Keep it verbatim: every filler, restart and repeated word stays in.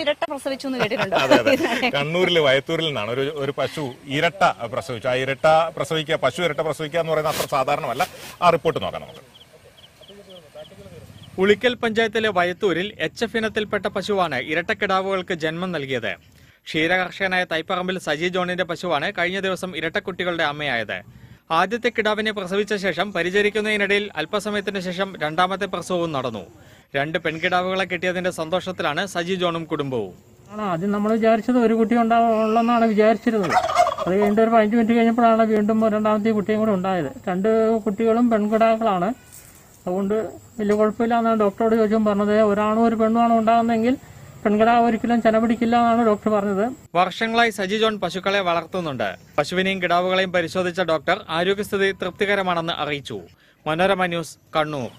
ഇരട്ട പ്രസവിച്ചു എന്ന് കേട്ടിട്ടുണ്ടോ? കണ്ണൂരിൽ വയത്തൂരിൽ നിന്നാണ് ഒരു ഒരു പശു ഇരട്ട പ്രസവിച്ചു. ആ ഇരട്ട പ്രസവിക്കുക, പശു ഇരട്ട പ്രസവിക്കുക എന്ന് പറയുന്നത് അത്ര സാധാരണമല്ല. ആ റിപ്പോർട്ട് നോക്കാം നമുക്ക്. ഉളിക്കൽ പഞ്ചായത്തിലെ വയത്തൂരിൽ എച്ച് എഫ് ഇനത്തിൽപ്പെട്ട പശുവാണ് ഇരട്ടക്കിടാവുകൾക്ക് ജന്മം നൽകിയത്. ക്ഷീരകർഷകനായ തൈപ്പറമ്പിൽ സജി ജോണിന്റെ പശുവാണ് കഴിഞ്ഞ ദിവസം ഇരട്ടക്കുട്ടികളുടെ അമ്മയായത്. ആദ്യത്തെ കിടാവിനെ പ്രസവിച്ച ശേഷം പരിചരിക്കുന്നതിനിടയിൽ അല്പസമയത്തിന് ശേഷം രണ്ടാമത്തെ പ്രസവവും നടന്നു. രണ്ട് പെൺകിടാവുകളെ കിട്ടിയതിന്റെ സന്തോഷത്തിലാണ് സജി ജോണും കുടുംബവും. ആദ്യം നമ്മൾ വിചാരിച്ചത് ഒരു കുട്ടി ഉണ്ടാവുള്ളെന്നാണ് വിചാരിച്ചിരുന്നത്. അത് കഴിഞ്ഞിട്ട് ഒരു പതിനഞ്ച് മിനിറ്റ് കഴിഞ്ഞപ്പോഴാണ് വീണ്ടും രണ്ടാമത്തെ കുട്ടിയും കൂടെ ഉണ്ടായത്. രണ്ട് കുട്ടികളും പെൺകിടാക്കളാണ്. അതുകൊണ്ട് വലിയ കുഴപ്പമില്ല എന്നാണ് ഡോക്ടറോട് ചോദിച്ചും പറഞ്ഞത്. ഒരാണും ഒരു പെണ്ണുമാണോ ഉണ്ടാകുന്നതെങ്കിൽ പെൺകിടാവ് ഒരിക്കലും ചെന പിടിക്കില്ല എന്നാണ് ഡോക്ടർ പറഞ്ഞത്. വർഷങ്ങളായി സജി ജോൺ പശുക്കളെ വളർത്തുന്നുണ്ട്. പശുവിനെയും കിടാവുകളെയും പരിശോധിച്ച ഡോക്ടർ ആരോഗ്യസ്ഥിതി തൃപ്തികരമാണെന്ന് അറിയിച്ചു. മനോരമ ന്യൂസ്, കണ്ണൂർ.